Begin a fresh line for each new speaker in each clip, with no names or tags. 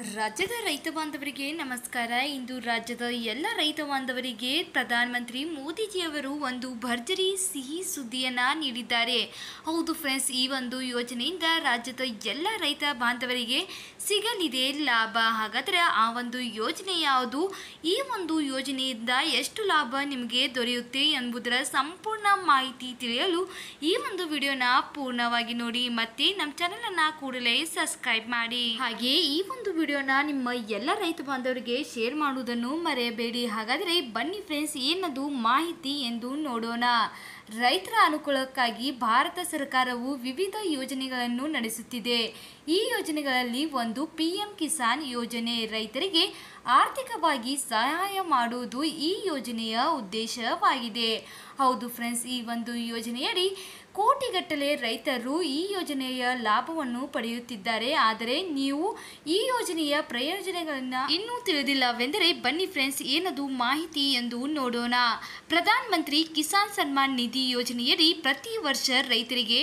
ರಾಜ್ಯದ ರೈತ ಬಾಂಧವರಿಗೆ ನಮಸ್ಕಾರ. ಇಂದು ರಾಜ್ಯದ ಎಲ್ಲ ರೈತ ಬಾಂಧವರಿಗೆ ಪ್ರಧಾನಮಂತ್ರಿ ಮೋದಿಜಿಯವರು ಒಂದು ಭರ್ಜರಿ ಸಿಹಿ ಸುದ್ದಿಯನ್ನು ನೀಡಿದ್ದಾರೆ. ಹೌದು ಫ್ರೆಂಡ್ಸ್, ಈ ಒಂದು ಯೋಜನೆಯಿಂದ ರಾಜ್ಯದ ಎಲ್ಲ ರೈತ ಬಾಂಧವರಿಗೆ ಸಿಗಲಿದೆ ಲಾಭ. ಹಾಗಾದರೆ ಆ ಒಂದು ಯೋಜನೆ ಯಾವುದು, ಈ ಒಂದು ಯೋಜನೆಯಿಂದ ಎಷ್ಟು ಲಾಭ ನಿಮಗೆ ದೊರೆಯುತ್ತೆ ಎಂಬುದರ ಸಂಪೂರ್ಣ ಮಾಹಿತಿ ತಿಳಿಯಲು ಈ ಒಂದು ವಿಡಿಯೋನ ಪೂರ್ಣವಾಗಿ ನೋಡಿ. ಮತ್ತೆ ನಮ್ಮ ಚಾನಲನ್ನು ಕೂಡಲೇ ಸಬ್ಸ್ಕ್ರೈಬ್ ಮಾಡಿ. ಹಾಗೆ ಈ ಒಂದು ವಿಡಿಯೋನ ನಿಮ್ಮ ಎಲ್ಲ ರೈತ ಬಾಂಧವರಿಗೆ ಶೇರ್ ಮಾಡುವುದನ್ನು ಮರೆಯಬೇಡಿ. ಹಾಗಾದರೆ ಬನ್ನಿ ಫ್ರೆಂಡ್ಸ್, ಏನದು ಮಾಹಿತಿ ಎಂದು ನೋಡೋಣ. ರೈತರ ಅನುಕೂಲಕ್ಕಾಗಿ ಭಾರತ ಸರ್ಕಾರವು ವಿವಿಧ ಯೋಜನೆಗಳನ್ನು ನಡೆಸುತ್ತಿದೆ. ಈ ಯೋಜನೆಗಳಲ್ಲಿ ಒಂದು PM ಕಿಸಾನ್ ಯೋಜನೆ. ರೈತರಿಗೆ ಆರ್ಥಿಕವಾಗಿ ಸಹಾಯ ಮಾಡುವುದು ಈ ಯೋಜನೆಯ ಉದ್ದೇಶವಾಗಿದೆ. ಹೌದು ಫ್ರೆಂಡ್ಸ್, ಈ ಒಂದು ಯೋಜನೆಯಡಿ ಕೋಟಿಗಟ್ಟಲೆ ರೈತರು ಈ ಯೋಜನೆಯ ಲಾಭವನ್ನು ಪಡೆಯುತ್ತಿದ್ದಾರೆ. ಆದರೆ ನೀವು ಈ ಯೋಜನೆಯ ಪ್ರಯೋಜನಗಳನ್ನು ಇನ್ನೂ ತಿಳಿದಿಲ್ಲವೆಂದರೆ ಬನ್ನಿ ಫ್ರೆಂಡ್ಸ್, ಏನದು ಮಾಹಿತಿ ಎಂದು ನೋಡೋಣ. ಪ್ರಧಾನ ಮಂತ್ರಿ ಕಿಸಾನ್ ಸನ್ಮಾನ್ ನಿಧಿ ಯೋಜನೆಯಡಿ ಪ್ರತಿ ವರ್ಷ ರೈತರಿಗೆ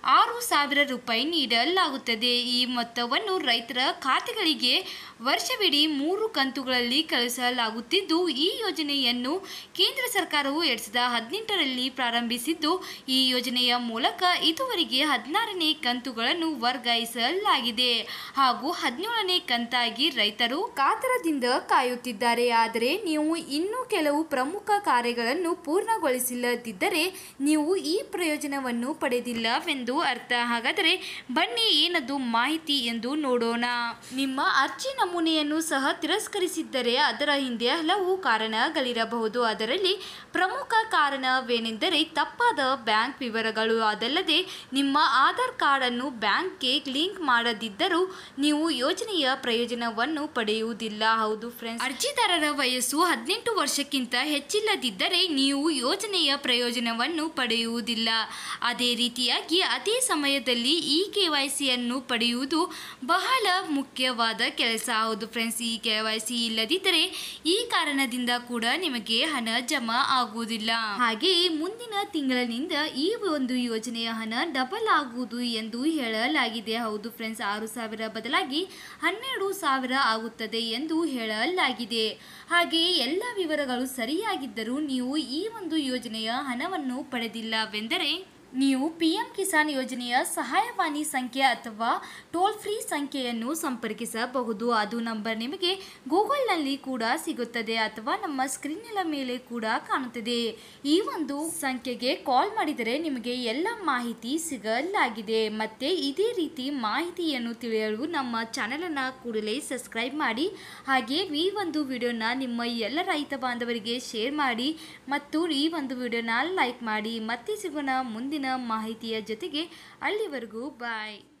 6,000 ರೂಪಾಯಿ ನೀಡಲಾಗುತ್ತದೆ. ಈ ಮೊತ್ತವನ್ನು ರೈತರ ಖಾತೆಗಳಿಗೆ ವರ್ಷವಿಡೀ 3 ಕಂತುಗಳಲ್ಲಿ ಕಳಿಸಲಾಗುತ್ತಿದ್ದು, ಈ ಯೋಜನೆಯನ್ನು ಕೇಂದ್ರ ಸರ್ಕಾರವು 2018ರಲ್ಲಿ ಪ್ರಾರಂಭಿಸಿದ್ದು, ಈ ಯೋಜನೆಯ ಮೂಲಕ ಇದುವರೆಗೆ 16ನೇ ಕಂತುಗಳನ್ನು ವರ್ಗಾಯಿಸಲಾಗಿದೆ ಹಾಗೂ 17ನೇ ಕಂತಾಗಿ ರೈತರು ಕಾತರದಿಂದ ಕಾಯುತ್ತಿದ್ದಾರೆ. ಆದರೆ ನೀವು ಇನ್ನೂ ಕೆಲವು ಪ್ರಮುಖ ಕಾರ್ಯಗಳನ್ನು ಪೂರ್ಣಗೊಳಿಸಿಲ್ಲದಿದ್ದರೆ ನೀವು ಈ ಪ್ರಯೋಜನವನ್ನು ಪಡೆದಿಲ್ಲವೆಂದು ಅರ್ಥ. ಹಾಗಾದರೆ ಬನ್ನಿ, ಏನದು ಮಾಹಿತಿ ಎಂದು ನೋಡೋಣ. ನಿಮ್ಮ ಅರ್ಜಿ ನಮೂನೆಯನ್ನು ಸಹ ತಿರಸ್ಕರಿಸಿದ್ದರೆ ಅದರ ಹಿಂದೆ ಹಲವು ಕಾರಣಗಳಿರಬಹುದು. ಅದರಲ್ಲಿ ಪ್ರಮುಖ ಕಾರಣವೇನೆಂದರೆ ತಪ್ಪಾದ ಬ್ಯಾಂಕ್ ವಿವರಗಳು. ಅದಲ್ಲದೆ ನಿಮ್ಮ ಆಧಾರ್ ಕಾರ್ಡ್ ಅನ್ನು ಬ್ಯಾಂಕ್ಗೆ ಲಿಂಕ್ ಮಾಡದಿದ್ದರೂ ನೀವು ಯೋಜನೆಯ ಪ್ರಯೋಜನವನ್ನು ಪಡೆಯುವುದಿಲ್ಲ. ಹೌದು ಫ್ರೆಂಡ್ಸ್, ಅರ್ಜಿದಾರರ ವಯಸ್ಸು 18 ವರ್ಷಕ್ಕಿಂತ ಹೆಚ್ಚಿಲ್ಲದಿದ್ದರೆ ನೀವು ಯೋಜನೆಯ ಪ್ರಯೋಜನವನ್ನು ಪಡೆಯುವುದಿಲ್ಲ. ಅದೇ ರೀತಿಯಾಗಿ ಅದೇ ಸಮಯದಲ್ಲಿ ಈ KYC ಅನ್ನು ಪಡೆಯುವುದು ಬಹಳ ಮುಖ್ಯವಾದ ಕೆಲಸ. ಹೌದು ಫ್ರೆಂಡ್ಸ್, ಈ KYC ಇಲ್ಲದಿದ್ದರೆ ಈ ಕಾರಣದಿಂದ ಕೂಡ ನಿಮಗೆ ಹಣ ಜಮಾ ಆಗುವುದಿಲ್ಲ. ಹಾಗೆಯೇ ಮುಂದಿನ ತಿಂಗಳಿನಿಂದ ಈ ಒಂದು ಯೋಜನೆಯ ಹಣ ಡಬಲ್ ಆಗುವುದು ಎಂದು ಹೇಳಲಾಗಿದೆ. ಹೌದು ಫ್ರೆಂಡ್ಸ್, 6,000 ಬದಲಾಗಿ 12,000 ಆಗುತ್ತದೆ ಎಂದು ಹೇಳಲಾಗಿದೆ. ಹಾಗೆಯೇ ಎಲ್ಲ ವಿವರಗಳು ಸರಿಯಾಗಿದ್ದರೂ ನೀವು ಈ ಒಂದು ಯೋಜನೆಯ ಹಣವನ್ನು ಪಡೆದಿಲ್ಲವೆಂದರೆ ನೀವು PM ಕಿಸಾನ್ ಯೋಜನೆಯ ಸಹಾಯವಾಣಿ ಸಂಖ್ಯೆ ಅಥವಾ ಟೋಲ್ ಫ್ರೀ ಸಂಖ್ಯೆಯನ್ನು ಸಂಪರ್ಕಿಸಬಹುದು. ಅದು ನಂಬರ್ ನಿಮಗೆ ಗೂಗಲ್ನಲ್ಲಿ ಕೂಡ ಸಿಗುತ್ತದೆ ಅಥವಾ ನಮ್ಮ ಸ್ಕ್ರೀನಿನ ಮೇಲೆ ಕೂಡ ಕಾಣುತ್ತದೆ. ಈ ಒಂದು ಸಂಖ್ಯೆಗೆ ಕಾಲ್ ಮಾಡಿದರೆ ನಿಮಗೆ ಎಲ್ಲ ಮಾಹಿತಿ ಸಿಗಲಾಗಿದೆ. ಮತ್ತೆ ಇದೇ ರೀತಿ ಮಾಹಿತಿಯನ್ನು ತಿಳಿಯಲು ನಮ್ಮ ಚಾನಲನ್ನು ಕೂಡಲೇ ಸಬ್ಸ್ಕ್ರೈಬ್ ಮಾಡಿ. ಹಾಗೆ ಈ ಒಂದು ವಿಡಿಯೋನ ನಿಮ್ಮ ಎಲ್ಲ ರೈತ ಬಾಂಧವರಿಗೆ ಶೇರ್ ಮಾಡಿ ಮತ್ತು ಈ ಒಂದು ವಿಡಿಯೋನ ಲೈಕ್ ಮಾಡಿ. ಮತ್ತೆ ಸಿಗೋಣ ಮುಂದಿನ ಮಾಹಿತಿಯ ಜೊತೆಗೆ. ಅಲ್ಲಿವರೆಗೂ ಬಾಯ್.